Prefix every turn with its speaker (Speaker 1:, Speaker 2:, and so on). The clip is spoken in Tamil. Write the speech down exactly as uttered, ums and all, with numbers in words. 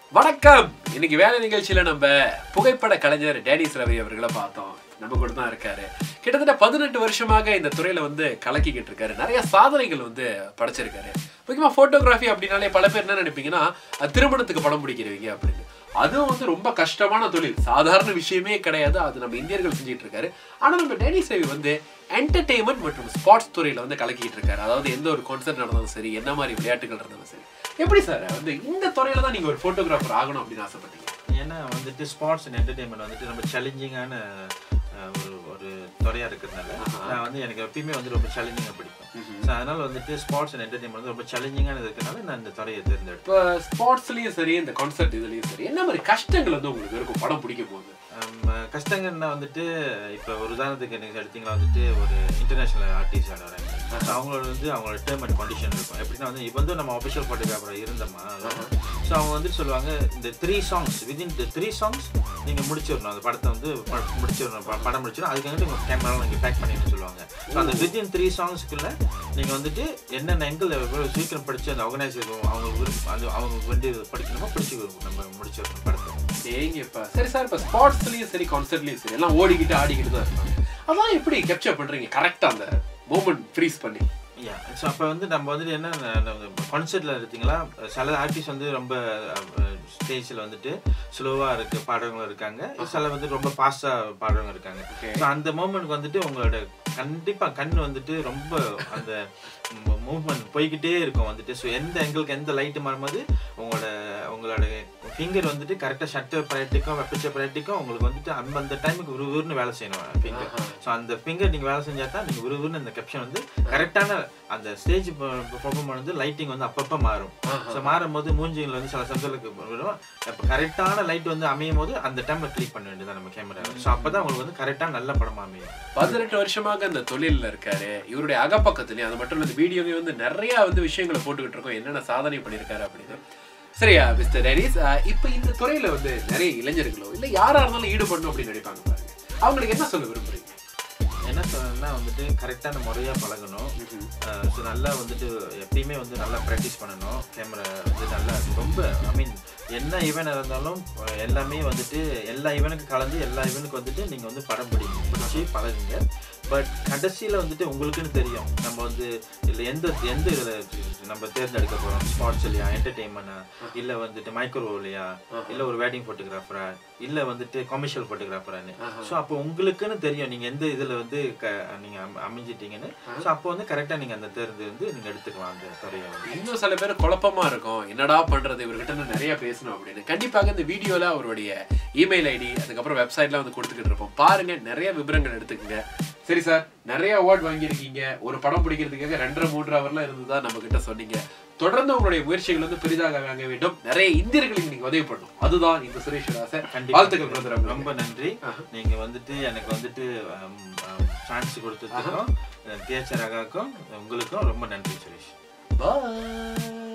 Speaker 1: வணக்கம். இன்னைக்கு வேலை நிகழ்ச்சியில நம்ம புகைப்பட கலைஞர் டேனிஷ் ரவி அவர்களை பார்த்தோம். நம்ம கூட தான் இருக்காரு. கிட்டத்தட்ட பதினெட்டு வருஷமாக இந்த துறையில வந்து கலக்கிக்கிட்டு இருக்காரு. நிறைய சாதனைகள் வந்து படைச்சிருக்காரு. முக்கியமா போட்டோகிராஃபி அப்படின்னாலே பல பேர் என்ன நினைப்பீங்கன்னா திருமணத்துக்கு படம் பிடிக்கிறவங்க அப்படின்னு. அதுவும் வந்து ரொம்ப கஷ்டமான தொழில், சாதாரண விஷயமே கிடையாது. அது நம்ம இந்தியர்கள் செஞ்சுட்டு இருக்காரு. ஆனா நம்ம டேனிஷ் ரவி வந்து என்டர்டெயின்மெண்ட் மற்றும் ஸ்போர்ட்ஸ் துறையில வந்து கலக்கிட்டு இருக்காரு. அதாவது எந்த ஒரு கான்சர்ட் நடந்தாலும் சரி, என்ன மாதிரி விளையாட்டுகள் இருந்தாலும் சரி. எப்படி சார் வந்து இந்த துறையில தான் நீங்க ஒரு போட்டோகிராஃபர் ஆகணும் அப்படின்னு ஆசைப்பட்டீங்க?
Speaker 2: ஏன்னா வந்துட்டு ஸ்போர்ட்ஸ் அண்ட் என்டர்டெயின்மெண்ட் வந்துட்டு ரொம்ப சேலஞ்சிங்கான ஒரு ஒரு துறையா இருக்கிறதுனால நான் வந்து எனக்கு எப்பயுமே வந்து ரொம்ப சேலஞ்சிங்காக பிடிக்கும். ஸோ அதனால வந்துட்டு ஸ்போர்ட்ஸ் அண்ட் என்டர்டெயின்மெண்ட் வந்து ரொம்ப சேலஞ்சிங்கான இருக்கிறதுனால நான் இந்த துறையை தேர்ந்தெடுத்தேன்.
Speaker 1: இப்போ ஸ்போர்ட்ஸ்லயும் சரி, இந்த கான்சர்ட் இதுலயும் சரி, என்ன மாதிரி கஷ்டங்கள் வந்து உங்களுக்கு இருக்கும் படம் பிடிக்கும் போது?
Speaker 2: கஷ்டங்கள்னா வந்துட்டு இப்போ ஒரு உதாரணத்துக்கு நீங்கள் எடுத்தீங்கன்னா வந்துட்டு ஒரு இன்டர்நேஷனல் ஆர்டிஸ்ட் வராங்க. ஸோ அவங்களோட வந்து அவங்களோட டேர்ம் அண்ட் கண்டிஷன் இருக்கும். எப்படின்னா வந்து இப்போ வந்து நம்ம அஃபிஷியல் ஃபோட்டோகிராஃபராக இருந்தோமா, ஸோ அவங்க வந்து சொல்லுவாங்க இந்த three songs within the three songs நீங்கள் முடிச்சிடணும், அந்த படத்தை வந்து முடிச்சிடணும், படம் முடிச்சிடணும், அதுக்காக உங்கள் கேமராவில் நீங்கள் பேக் பண்ணிடணும்னு சொல்லுவாங்க. ஸோ அந்த வித்தின் த்ரீ சாங்ஸ்க்குள்ள நீங்கள் வந்துட்டு என்னென்ன எங்கிள் எவ்வளோ சீக்கிரம் படித்து அந்த ஆர்கனைசர் அவங்களுக்கு விருப்பம் அது அவங்க வந்து படிக்கணுமோ பிடிச்சி நம்ம முடிச்சிடணும் படத்தை.
Speaker 1: ஏங்கப்பா சரி சார், இப்போ ஸ்போர்ட்ஸ்லயும் சரி கான்சர்ட்லயும் சரி எல்லாம் ஓடிக்கிட்டு ஆடிக்கிட்டு தான் இருக்காங்க. அதெல்லாம் எப்படி கேப்சர் பண்றீங்க கரெக்டா அந்த மூமெண்ட் ஃப்ரீஸ் பண்ணி?
Speaker 2: யா ஸோ அப்போ வந்து நம்ம வந்துட்டு என்ன கான்சர்ட்டில் எடுத்திங்களா, சில ஆர்டிஸ்ட் வந்து ரொம்ப ஸ்டேஜில் வந்துட்டு ஸ்லோவாக இருக்க பாடுறவங்க இருக்காங்க, சில வந்து ரொம்ப ஃபாஸ்ட்டாக பாடுறவங்க இருக்காங்க. ஸோ அந்த மூமெண்ட்க்கு வந்துட்டு உங்களோட கண்டிப்பாக கண் வந்துட்டு ரொம்ப அந்த மூவ்மெண்ட் போய்கிட்டே இருக்கும் வந்துட்டு. ஸோ எந்த எங்களுக்கு எந்த லைட்டு மாறும்போது உங்களோட உங்களோட ஃபிங்கர் வந்துட்டு கரெக்டாக ஷட்டர் ப்ரைட்டிக்கும் வெப்பச்சர் ப்ரைட்டிக்கும் உங்களுக்கு வந்துட்டு அந்த அந்த டைமுக்கு விறுவிறுன்னு வேலை செய்யணும் ஃபிங்கர். ஸோ அந்த ஃபிங்கர் நீங்கள் வேலை செஞ்சால் தான் நீங்கள் விறுவிறுன்னு அந்த கேப்ஷன் வந்து கரெக்டான அந்த ஸ்டேஜ் பெர்ஃபார்ம் வந்து லைட்டிங் வந்து அப்பப்போ மாறும். ஸோ மாறும் போது மூஞ்சிகள் வந்து சில சப்ஜெக்டுக்கு வரும். இப்போ கரெக்டான லைட் வந்து அமையும் போது அந்த டைமில் கிளிக் பண்ண வேண்டியதான் நம்ம கேமரா. ஸோ அப்போ தான் உங்களுக்கு வந்து கரெக்டாக நல்ல படமாக அமையும்.
Speaker 1: பதினெட்டு வருஷமாக அந்த தொழிலில் இருக்காரு. இவருடைய அகப்பக்கத்துலையும் அது மட்டும் இல்லை வீடியோவையும் வந்து நிறைய வந்து விஷயங்களை போட்டுக்கிட்டு இருக்கோம், என்னென்ன சாதனை பண்ணியிருக்காரு அப்படின்னு. சரியா மிஸ்டர் டேனிஷ், இப்போ இந்த துறையில வந்து நிறைய இளைஞர்களோ இல்லை யாரா இருந்தாலும் ஈடுபடணும் அப்படின்னு நினைப்பாங்க பாருங்க, அவங்களுக்கு என்ன சொல்ல விரும்புறீங்க?
Speaker 2: என்ன சொல்லணும்னா வந்துட்டு கரெக்டான முறையாக பழகணும். ஸோ நல்லா வந்துட்டு எப்பயுமே வந்து நல்லா ப்ராக்டிஸ் பண்ணணும். கேமரா வந்து நல்லா ரொம்ப ஐ மீன் என்ன ஈவெண்ட் இருந்தாலும் எல்லாமே வந்துட்டு எல்லா ஈவெண்ட்டுக்கு கலந்து எல்லா ஈவெண்ட்டுக்கு வந்துட்டு நீங்கள் வந்து படம் பிடிங்க பிடிச்சி பழகுங்க. பட் கடைசியில் வந்துட்டு உங்களுக்குன்னு தெரியும் நம்ம வந்து இல்லை எந்த எந்த இதில் நம்ம தேர்ந்தெடுக்க போகிறோம், ஸ்பாட்ஸ் இல்லையா, என்டர்டெயின்மெண்ட்டா, இல்லை வந்துட்டு மைக்ரோ இல்லையா, இல்லை ஒரு வெட்டிங் ஃபோட்டோகிராஃபரா, இல்லை வந்துட்டு கமர்ஷியல் ஃபோட்டோகிராஃபரான்னு. ஸோ அப்போ உங்களுக்குன்னு தெரியும் நீங்கள் எந்த இதில் வந்து க நீங்கள் அமைஞ்சிட்டீங்கன்னு. ஸோ அப்போ வந்து கரெக்டாக நீங்கள் அந்த தேர்ந்து வந்து நீங்கள் எடுத்துக்கலாம் அந்த துறையை.
Speaker 1: இன்னும் சில பேர் குழப்பமா இருக்கும், என்னடா பண்றது இவர்கிட்ட நிறைய பேசணும் அப்படின்னு. கண்டிப்பாக இந்த வீடியோல அவருடைய இமெயில் ஐடி அதுக்கப்புறம் வெப்சைட்லாம் வந்து கொடுத்துக்கிட்டு இருப்போம், பாருங்க, நிறைய விவரங்கள் எடுத்துக்கங்க. சரி சார், நிறைய அவார்ட் வாங்கியிருக்கீங்க, ஒரு படம் பிடிக்கிறதுக்காக ரெண்டரை மூன்று ஹவர்லாம் இருந்துதான் நம்ம கிட்ட சொன்னீங்க. தொடர்ந்து உங்களுடைய முயற்சிகள் வந்து பெரிதாக வாங்க வேண்டும், நிறைய இந்தியர்களுக்கு நீங்க உதவி பண்ணணும், அதுதான் இந்த சுரேஷ் ஆசை. வாழ்த்துக்கள் பிரதர், ரொம்ப நன்றி.
Speaker 2: நீங்க வந்துட்டு எனக்கு வந்துட்டு சான்ஸ் கொடுத்ததுக்கும் தியேட்டர் ராகாக்கும் உங்களுக்கும் ரொம்ப நன்றி சுரேஷ்.
Speaker 1: பாய்.